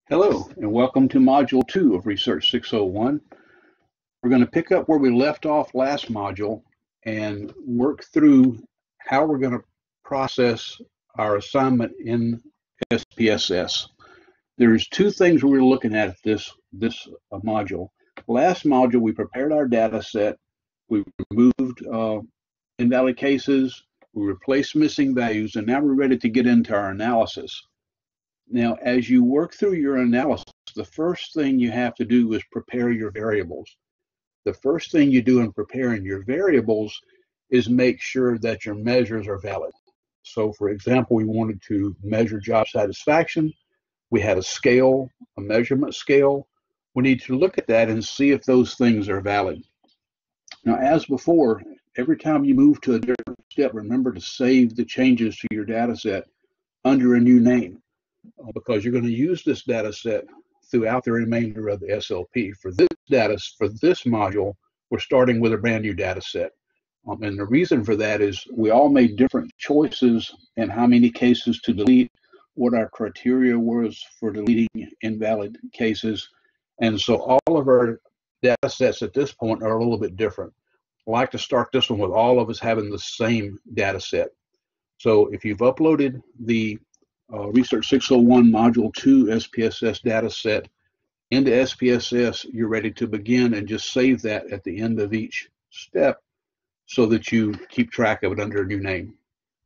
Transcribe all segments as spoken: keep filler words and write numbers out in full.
Hello, and welcome to Module two of Research six oh one. We're going to pick up where we left off last module and work through how we're going to process our assignment in S P S S. There's two things we were looking at this, this uh, module. Last module, we prepared our data set, we removed uh, invalid cases, we replaced missing values, and now we're ready to get into our analysis. Now, as you work through your analysis, the first thing you have to do is prepare your variables. The first thing you do in preparing your variables is make sure that your measures are valid. So, for example, we wanted to measure job satisfaction. We had a scale, a measurement scale. We need to look at that and see if those things are valid. Now, as before, every time you move to a different step, remember to save the changes to your data set under a new name, because you're going to use this data set throughout the remainder of the S L P. For this data, for this module, we're starting with a brand new data set. Um, and the reason for that is we all made different choices in how many cases to delete, what our criteria was for deleting invalid cases. And so all of our data sets at this point are a little bit different. I like to start this one with all of us having the same data set. So if you've uploaded the Uh, Research six oh one Module two S P S S data set into S P S S, you're ready to begin, and just save that at the end of each step so that you keep track of it under a new name.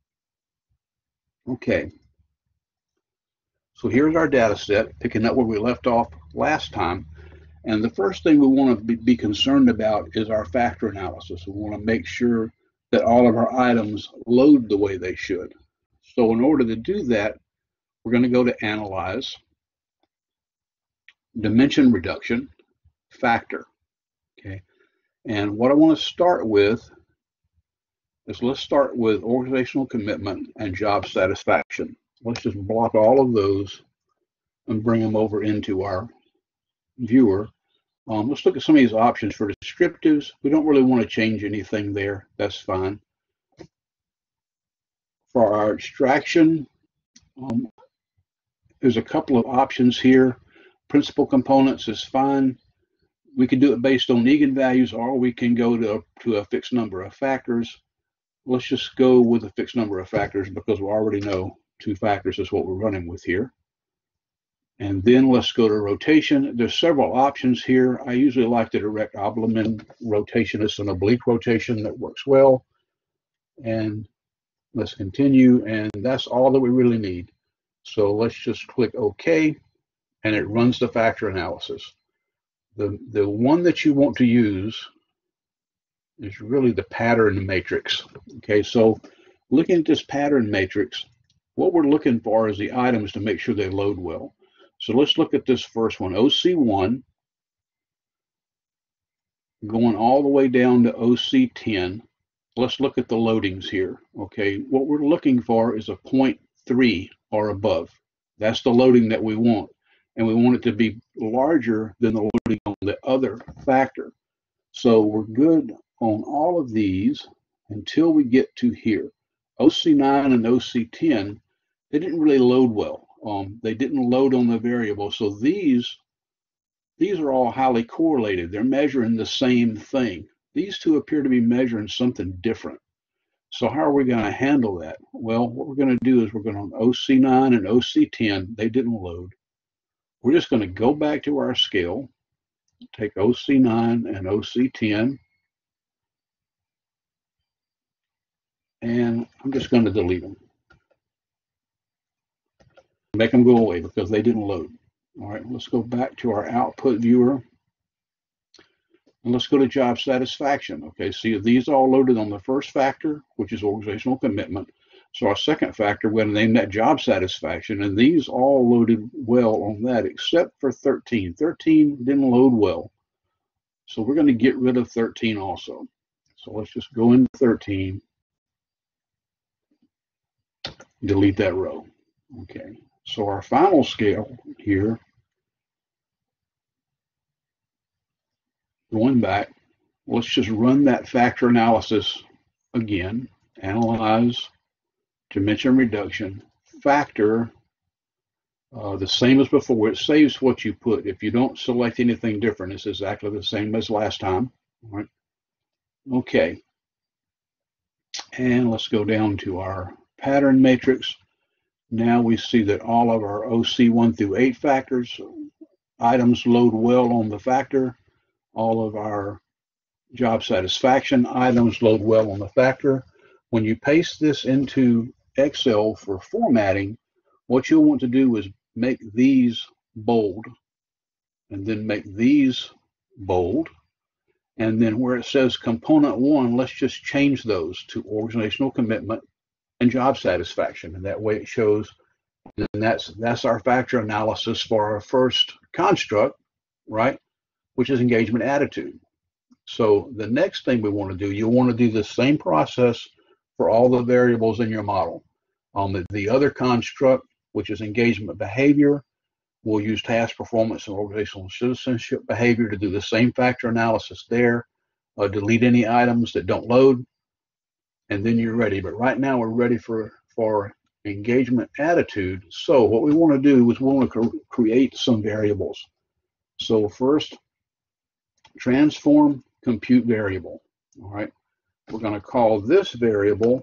Okay, so here's our data set, picking up where we left off last time. And the first thing we want to be, be concerned about is our factor analysis. We want to make sure that all of our items load the way they should. So in order to do that, we're going to go to Analyze, Dimension Reduction, Factor. Okay, and what I want to start with is let's start with organizational commitment and job satisfaction. Let's just block all of those and bring them over into our viewer. Um, let's look at some of these options for descriptives. We don't really want to change anything there. That's fine. For our extraction, um, there's a couple of options here. Principal components is fine. We can do it based on eigenvalues, or we can go to, to a fixed number of factors. Let's just go with a fixed number of factors because we already know two factors is what we're running with here. And then let's go to rotation. There's several options here. I usually like the direct Oblin rotation. It's an oblique rotation that works well. And let's continue, and that's all that we really need. So let's just click OK, and it runs the factor analysis. The, the one that you want to use is really the pattern matrix. Okay, so looking at this pattern matrix, what we're looking for is the items to make sure they load well. So let's look at this first one, O C one, going all the way down to O C ten. Let's look at the loadings here. Okay, what we're looking for is a zero point three or above. That's the loading that we want, and we want it to be larger than the loading on the other factor. So we're good on all of these until we get to here. O C nine and O C ten, they didn't really load well. Um, they didn't load on the variable. So these, these are all highly correlated. They're measuring the same thing. These two appear to be measuring something different. So how are we going to handle that? Well, what we're going to do is we're going to O C nine and O C ten, they didn't load. We're just going to go back to our scale, take O C nine and O C ten, and I'm just going to delete them. Make them go away because they didn't load. All right, let's go back to our output viewer. And let's go to job satisfaction. Okay, see, these all loaded on the first factor, which is organizational commitment. So our second factor, we're going to name that job satisfaction, and these all loaded well on that, except for thirteen. thirteen didn't load well. So we're going to get rid of thirteen also. So let's just go into thirteen, delete that row. Okay, so our final scale here, going back, let's just run that factor analysis again. Analyze, dimension reduction, factor, Uh, the same as before. It saves what you put. If you don't select anything different, it's exactly the same as last time. All right. Okay. And let's go down to our pattern matrix. Now we see that all of our O C one through eight factors, items load well on the factor. All of our job satisfaction items load well on the factor. When you paste this into Excel for formatting, what you'll want to do is make these bold, and then make these bold. And then where it says component one, let's just change those to organizational commitment and job satisfaction. And that way it shows, and that's that's our factor analysis for our first construct, right? Which is engagement attitude. So the next thing we want to do, you want to do the same process for all the variables in your model. On the, the other construct, which is engagement behavior, we'll use task performance and organizational citizenship behavior to do the same factor analysis there. Uh, delete any items that don't load, and then you're ready. But right now we're ready for, for engagement attitude. So what we want to do is we want to create some variables. So first, transform compute variable. All right, we're going to call this variable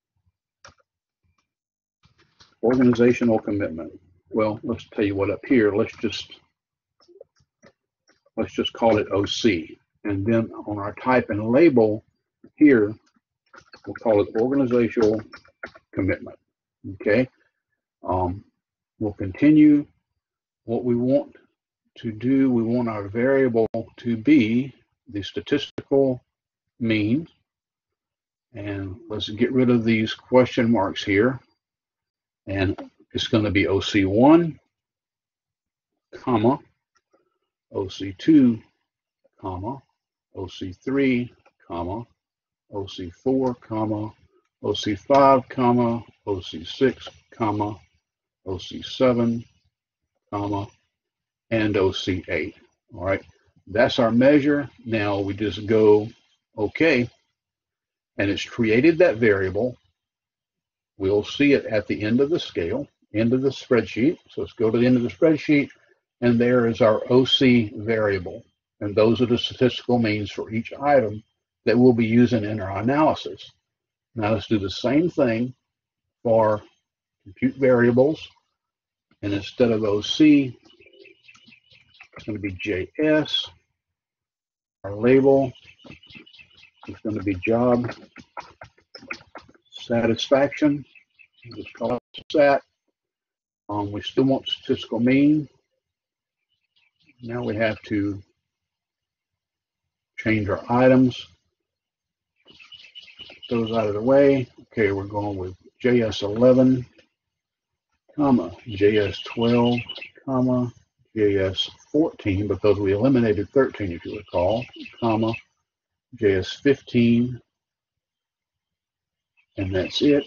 organizational commitment. Well, let's tell you what, up here, let's just let's just call it O C. And then on our type and label here, we'll call it organizational commitment. Okay. Um, we'll continue. What we want to do, we want our variable to be the statistical mean. And let's get rid of these question marks here. And it's going to be O C one, comma, O C two, comma, O C three, comma, O C four, comma, O C five, comma, O C six, comma, O C seven, comma, and O C eight. All right, that's our measure. Now we just go OK, and it's created that variable. We'll see it at the end of the scale, end of the spreadsheet. So let's go to the end of the spreadsheet, and there is our O C variable. And those are the statistical means for each item that we'll be using in our analysis. Now let's do the same thing for compute variables. And instead of O C, it's going to be J S. Our label is going to be job satisfaction. Let's call it SAT. Um, we still want statistical mean. Now we have to change our items. Those out of the way. Okay, we're going with J S eleven, comma, J S twelve, comma, J S fourteen, because we eliminated thirteen, if you recall, comma, J S fifteen, and that's it.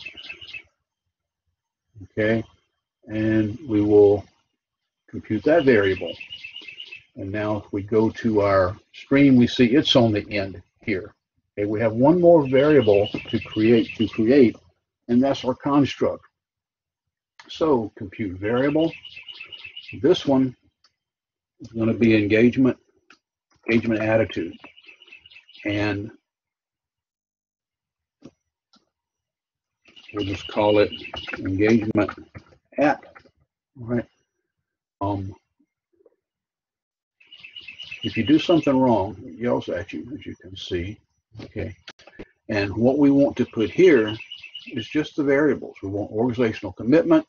Okay, and we will compute that variable. And now if we go to our stream, we see it's on the end here. Okay, we have one more variable to create to create, and that's our construct. So compute variable. This one is going to be engagement, engagement attitude. And we'll just call it engagement at. All right. Um, if you do something wrong, it yells at you, as you can see. Okay. And what we want to put here is just the variables. We want organizational commitment,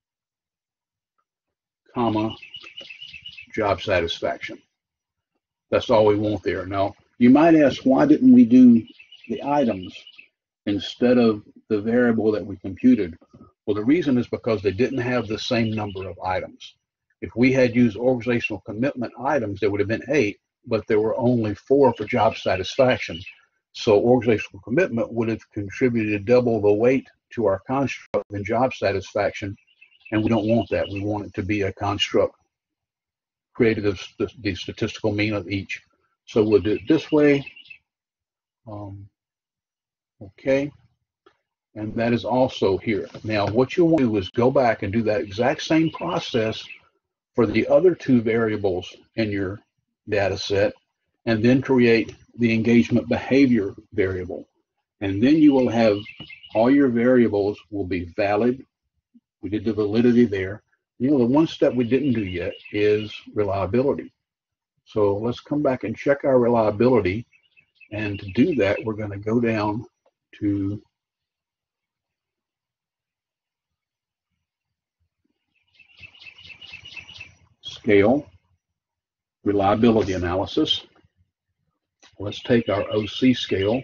comma, job satisfaction. That's all we want there. Now, you might ask, why didn't we do the items instead of the variable that we computed? Well, the reason is because they didn't have the same number of items. If we had used organizational commitment items, there would have been eight, but there were only four for job satisfaction. So organizational commitment would have contributed double the weight to our construct than job satisfaction, and we don't want that. We want it to be a construct created of the, the statistical mean of each. So we'll do it this way. Um, okay. and that is also here. Now, what you'll want to do is go back and do that exact same process for the other two variables in your data set, and then create the engagement behavior variable. And then you will have all your variables will be valid. We did the validity there. You know, the one step we didn't do yet is reliability. So let's come back and check our reliability. And to do that, we're going to go down to Scale, Reliability Analysis. Let's take our O C scale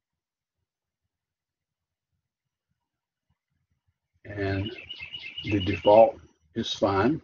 and the default is fine.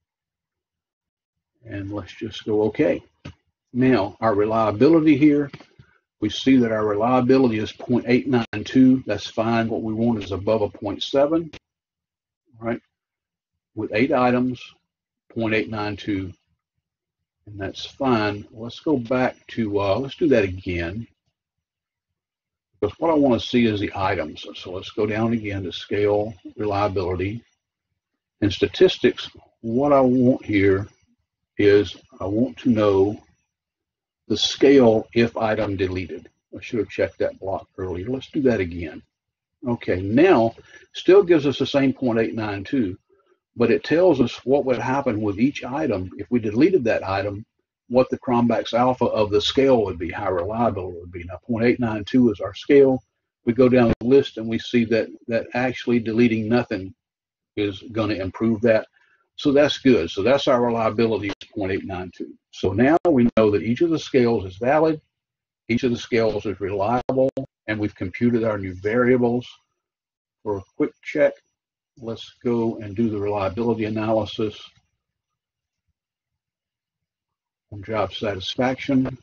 And let's just go OK. Now, our reliability here, we see that our reliability is zero point eight nine two. That's fine. What we want is above a zero point seven, right? With eight items, zero point eight nine two, and that's fine. Let's go back to, uh, let's do that again, because what I want to see is the items. So let's go down again to Scale, Reliability, and Statistics. What I want here is I want to know the scale if item deleted. I should have checked that block earlier. Let's do that again. Okay, now still gives us the same zero point eight nine two, but it tells us what would happen with each item if we deleted that item, what the Cronbach's alpha of the scale would be, how reliable it would be. Now, zero point eight nine two is our scale. We go down the list and we see that that actually deleting nothing is going to improve that. So that's good. So that's our reliability, zero point eight nine two. So now we know that each of the scales is valid, each of the scales is reliable, and we've computed our new variables. For a quick check, let's go and do the reliability analysis on job satisfaction.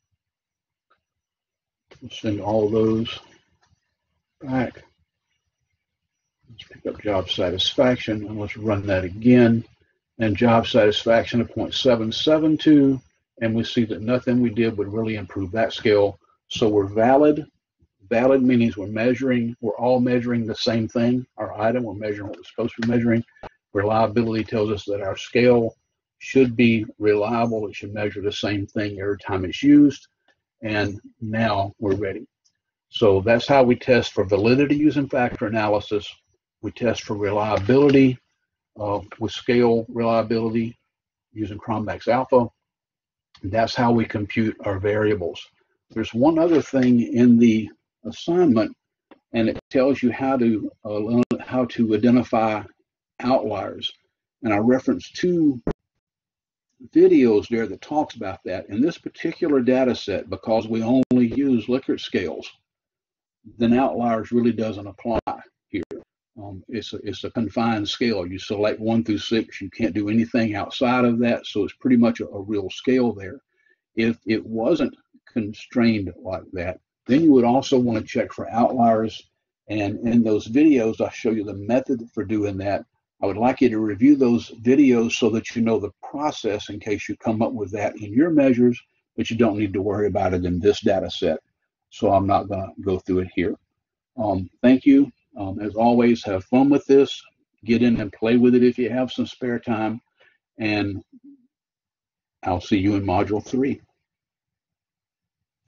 We'll send all those back. Let's pick up job satisfaction and let's run that again. And job satisfaction of zero point seven seven two, and we see that nothing we did would really improve that scale. So we're valid. Valid means we're measuring, we're all measuring the same thing. Our item, we're measuring what we're supposed to be measuring. Reliability tells us that our scale should be reliable. It should measure the same thing every time it's used. And now we're ready. So that's how we test for validity using factor analysis. We test for reliability uh, with scale reliability using Cronbach's alpha. And that's how we compute our variables. There's one other thing in the assignment, and it tells you how to uh, how to identify outliers. And I referenced two videos there that talks about that. In this particular data set, because we only use Likert scales, then outliers really doesn't apply here. Um, it's, a, it's a confined scale. You select one through six, you can't do anything outside of that, so it's pretty much a, a real scale there. If it wasn't constrained like that, then you would also want to check for outliers, and in those videos, I'll show you the method for doing that. I would like you to review those videos so that you know the process in case you come up with that in your measures, but you don't need to worry about it in this data set. So I'm not going to go through it here. Um, thank you. Um, as always, have fun with this. Get in and play with it if you have some spare time. And I'll see you in Module three.